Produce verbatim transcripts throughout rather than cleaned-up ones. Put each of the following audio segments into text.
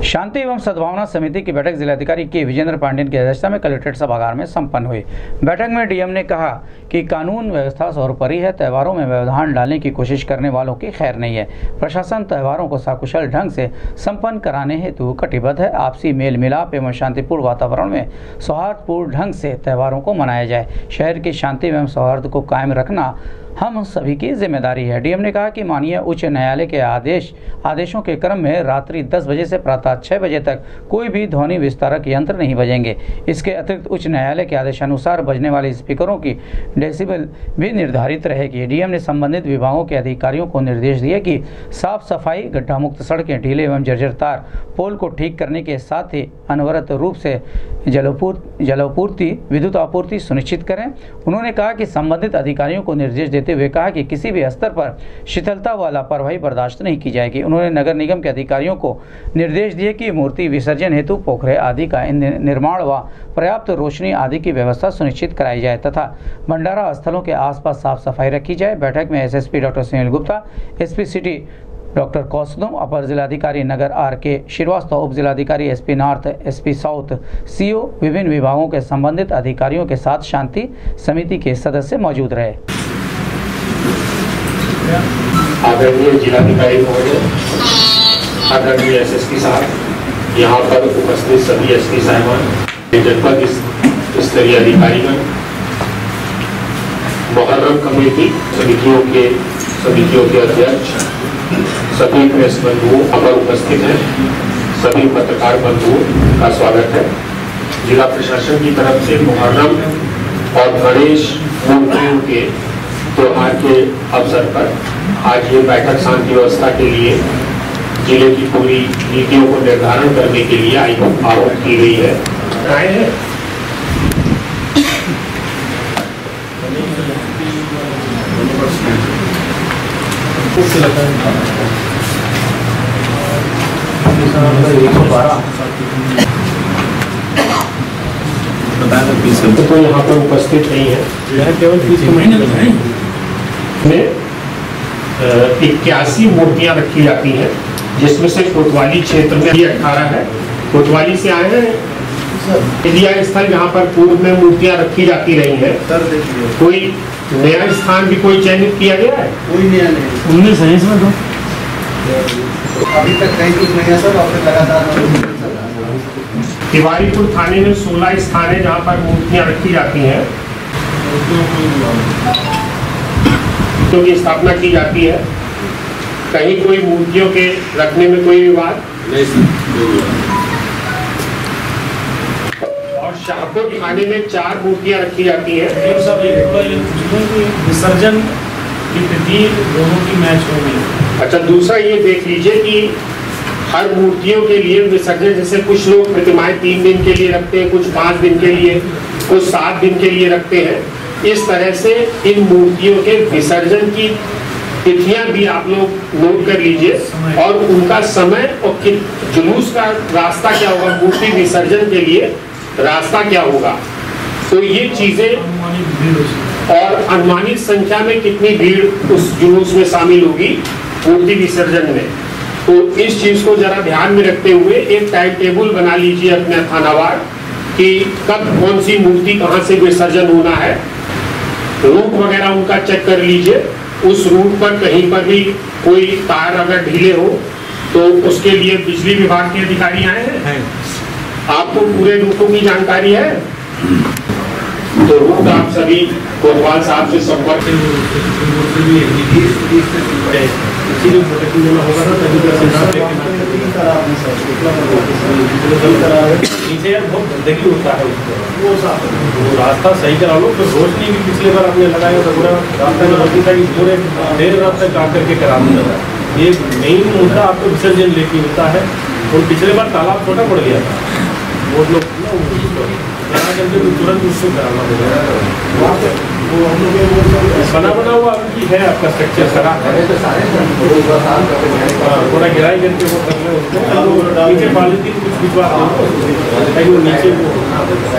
शांति एवं सद्भावना समिति की बैठक जिलाधिकारी के विजेंद्र पांडेय की अध्यक्षता में कलेक्ट्रेट सभागार में संपन्न हुई। बैठक में डीएम ने कहा कि कानून व्यवस्था सर्वोपरि है। त्योहारों में व्यवधान डालने की कोशिश करने वालों की खैर नहीं है। प्रशासन त्योहारों को सकुशल ढंग से संपन्न कराने हेतु कटिबद्ध है। आपसी मेल मिलाप एवं शांतिपूर्ण वातावरण में सौहार्दपूर्ण ढंग से त्योहारों को मनाया जाए। शहर की शांति एवं सौहार्द को कायम रखना हम सभी की जिम्मेदारी है। डीएम ने कहा कि माननीय उच्च न्यायालय के आदेश आदेशों के क्रम में रात्रि दस बजे से प्रातः छह बजे तक कोई भी ध्वनि विस्तारक यंत्र नहीं बजेंगे। इसके अतिरिक्त उच्च न्यायालय के आदेशानुसार बजने वाले स्पीकरों की डेसिबल भी निर्धारित रहेगी। डीएम ने संबंधित विभागों के अधिकारियों को निर्देश दिए कि साफ सफाई, गड्ढा मुक्त सड़कें, ढीले एवं जर्जर तार पोल को ठीक करने के साथ ही अनवरत रूप से जलापूर्ति जलापूर्ति विद्युत आपूर्ति सुनिश्चित करें। उन्होंने कहा कि संबंधित अधिकारियों को निर्देश देते हुए कहा कि किसी भी स्तर पर शिथिलता व लापरवाही बर्दाश्त नहीं की जाएगी। उन्होंने नगर निगम के अधिकारियों को निर्देश दिए कि मूर्ति विसर्जन हेतु पोखरे आदि का निर्माण व पर्याप्त रोशनी आदि की व्यवस्था सुनिश्चित कराई जाए तथा भंडारा स्थलों के आसपास साफ सफाई रखी जाए। बैठक में SSP doctor Sunil Gupta, SP city doctor Kausdam, अपर जिलाधिकारी नगर आर के श्रीवास्तव, उप जिलाधिकारी SP north, SP south, CO, विभिन्न विभागों के संबंधित अधिकारियों के साथ शांति समिति के सदस्य मौजूद रहे। आदरणीय जिलाधिकारी महोदय, आदरणीय एसएसपी साहब, यहाँ पर उपस्थित सभी एसपी साहिबान, जनपद स्तरीय अधिकारीगण, मुहर्रम कमेटी समितियों के समितियों के अध्यक्ष, सभी प्रेस बंधुओं पर उपस्थित हैं, सभी पत्रकार बंधुओं का स्वागत है। जिला प्रशासन की तरफ से मुहर्रम और गणेश मूर्तियों के त्योहार के अवसर पर आज ये बैठक शांति व्यवस्था के लिए जिले की पूरी नीतियों को निर्धारण करने के लिए आहूत की गई है। आए हैं तो यहाँ पर उपस्थित नहीं है। केवल इक्यासी मूर्तियां रखी जाती हैं, जिसमें से कोतवाली क्षेत्र में अठारह है। कोतवाली से आए हैं इंडिया स्थल, जहाँ पर पूर्व में मूर्तियां रखी जाती रही हैं। कोई नया स्थान भी कोई चयनित किया गया है? कोई नया नहीं। उन्नीस है इसमें तो अभी तक कहीं कुछ नहीं है सर। और लगातार तिवारीपुर थाने में सोलह स्थान है जहाँ पर मूर्तियां रखी जाती हैं, मूर्तियों की स्थापना की जाती है। कहीं कोई मूर्तियों के रखने में कोई विवाद नहीं। और शाहपुर थाने में चार मूर्तियां रखी जाती हैं। विसर्जन की तिथि दोनों की मैच हो गई। अच्छा, दूसरा ये देख लीजिए कि हर मूर्तियों के लिए विसर्जन, जैसे कुछ लोग प्रतिमाएं तीन दिन के लिए रखते हैं, कुछ पाँच दिन के लिए, कुछ सात दिन के लिए रखते हैं। इस तरह से इन मूर्तियों के विसर्जन की तिथियां भी आप लोग नोट कर लीजिए और उनका समय और जुलूस का रास्ता क्या होगा, मूर्ति विसर्जन के लिए रास्ता क्या होगा। तो ये चीजें और अनुमानित संख्या में कितनी भीड़ उस जुलूस में शामिल होगी मूर्ति विसर्जन में, तो इस चीज को जरा ध्यान में रखते हुए एक टाइम टेबल बना लीजिए अपने थानावार कि कब कौन सी मूर्ति कहाँ से विसर्जन होना है। रूट वगैरह उनका चेक कर लीजिए। उस रूट पर कहीं पर भी कोई तार अगर ढीले हो तो उसके लिए बिजली विभाग के अधिकारी आए हैं। आपको पूरे रूटों की जानकारी है, तो रूट आप सभी कोतवाल साहब से संपर्क रास्ता सही करा लो। तो रोशनी भी पिछले बार आपने लगाया था, पूरा रास्ता जो होती था कि पूरे देर रात तक आ करके करा दिया था। ये मेन मुद्दा आपको विसर्जन लेके होता है। और पिछले बार तालाब छोटा पड़ गया था, वो लोग यहाँ करके तुरंत उसको कराना होगा। बना बना हुआ अभी है आपका स्ट्रक्चर सारा थोड़ा गिराई करके वो कर रहे उसको नीचे पॉलिथीन कुछ भिजवा वो नीचे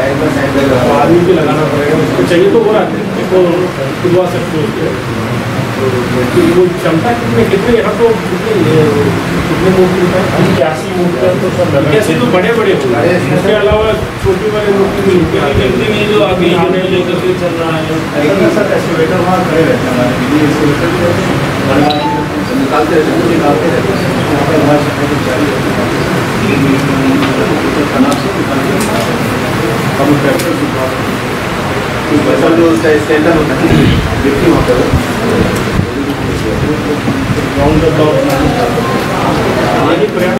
वो आदमी भी लगाना पड़ेगा। उसको चाहिए तो वो रात को खुलवा सकते हो। वो क्षमता कितने कितने यहाँ तो कितने कितने मूर्ति है इक्यासी मूर्तियाँ तो सब इक्यासी तो बड़े बड़े हो गए, इसके अलावा छोटी बड़े मूर्ति भी मिलती नहीं जो आगे आने लेकर के चल रहा है। सर एक्सकेवेटर वहाँ खड़े रहते हैं हमारे निकालते रहते हैं निकालते रहते हैं वहाँ पर हमारी सफाई जारी रहती है तनाव से हम ट्रैक्टर जो स्टैंडर होता है व्यक्ति वहाँ पर राउंड द क्लॉक